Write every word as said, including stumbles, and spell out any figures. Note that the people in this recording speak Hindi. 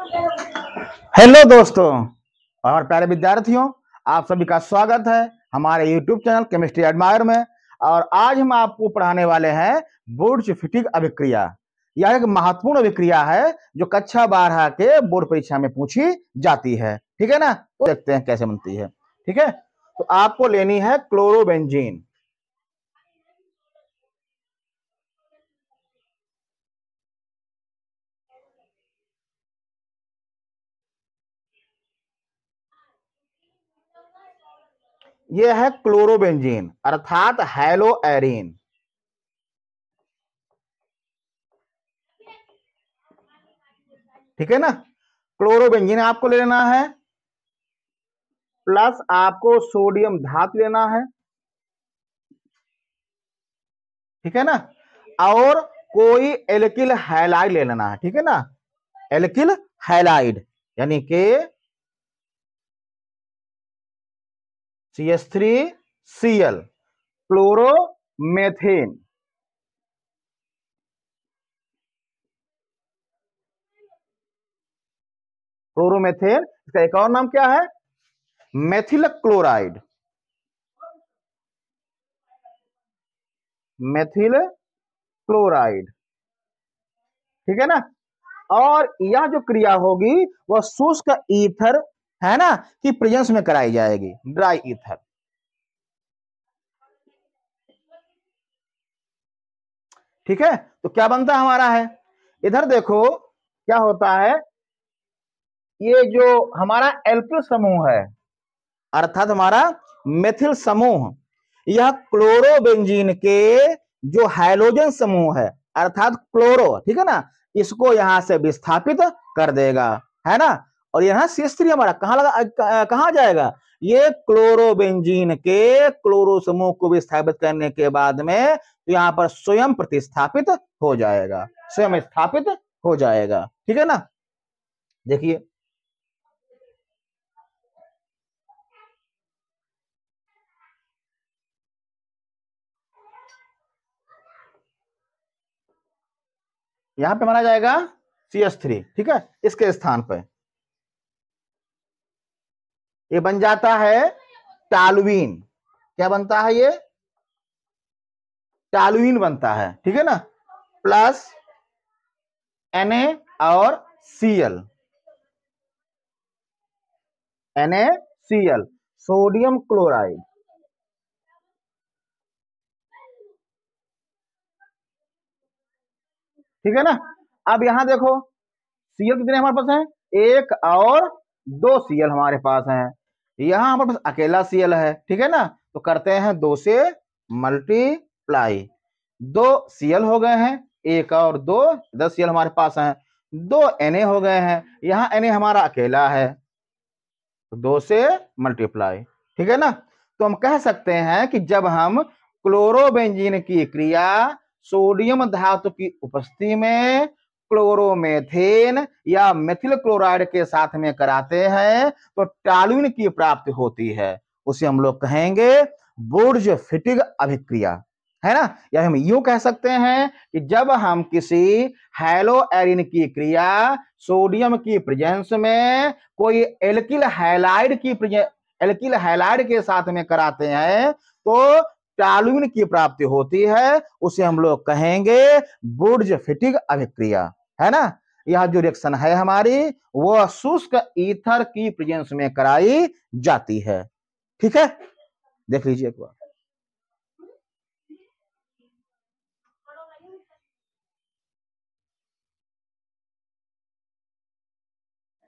हेलो दोस्तों और प्यारे विद्यार्थियों, आप सभी का स्वागत है हमारे यूट्यूब चैनल केमिस्ट्री एडमायर में। और आज हम आपको पढ़ाने वाले हैं बुर्ज-फिटिग अभिक्रिया। यह एक महत्वपूर्ण अभिक्रिया है जो कक्षा बारह के बोर्ड परीक्षा में पूछी जाती है। ठीक है ना, तो देखते हैं कैसे बनती है। ठीक है, तो आपको लेनी है क्लोरोबेंजीन। यह है क्लोरोबेंजीन अर्थात हेलोएरीन। ठीक है ना, क्लोरोबेंजीन आपको ले लेना है, प्लस आपको सोडियम धातु लेना है। ठीक है ना, और कोई एल्किल हैलाइड ले लेना है। ठीक है ना, एल्किल हैलाइड यानी कि C H three C L, chloromethane. Chloromethane, इसका एक और नाम क्या है? Methyl chloride. Methyl chloride. ठीक है ना, और यह जो क्रिया होगी वह शुष्क ईथर है ना कि प्रेजेंस में कराई जाएगी, ड्राई ईथर। ठीक है, तो क्या बनता हमारा है, इधर देखो क्या होता है। ये जो हमारा एल्किल समूह है अर्थात हमारा मेथिल समूह, यह क्लोरोबेंजीन के जो हाइड्रोजन समूह है अर्थात क्लोरो, ठीक है ना, इसको यहां से विस्थापित कर देगा, है ना। और यहां सी एच थ्री हमारा कहां लगा, कहां जाएगा, ये क्लोरोबेंजीन के क्लोरो समूह को विस्थापित करने के बाद में तो यहां पर स्वयं प्रतिस्थापित हो जाएगा, स्वयं स्थापित हो जाएगा। ठीक है ना, देखिए यहां पे माना जाएगा सी एच थ्री। ठीक है, इसके स्थान पर ये बन जाता है टॉलुईन। क्या बनता है ये? टॉलुईन बनता है। ठीक है ना, प्लस Na और Cl, NaCl, सोडियम क्लोराइड। ठीक है ना, अब यहां देखो Cl कितने हमारे पास हैं, एक और दो Cl हमारे पास हैं। यहां हमारे पास अकेला Cl है। ठीक है ना, तो करते हैं दो से मल्टीप्लाई, दो Cl हो गए हैं, एक और दो, दस Cl हमारे पास हैं, दो Na हो गए हैं, यहां Na हमारा अकेला है, तो दो से मल्टीप्लाई। ठीक है ना, तो हम कह सकते हैं कि जब हम क्लोरोबेंजीन की क्रिया सोडियम धातु की उपस्थिति में क्लोरोमेथेन या मेथिल क्लोराइड के साथ में कराते हैं तो टॉलुईन की प्राप्ति होती है। उसे हम लोग कहेंगे बुर्ज-फिटिग अभिक्रिया, है ना। या हम यूं कह सकते हैं कि जब हम किसी हेलोएरीन की क्रिया सोडियम की प्रेजेंस में कोई एल्किल हैलाइड की एल्किल हैलाइड के साथ में कराते हैं तो टॉलुईन की प्राप्ति होती है, उसे हम लोग कहेंगे बुर्ज-फिटिग अभिक्रिया, है ना। यह जो रिएक्शन है हमारी वो शुष्क ईथर की प्रेजेंस में कराई जाती है। ठीक है, देख लीजिए एक बार।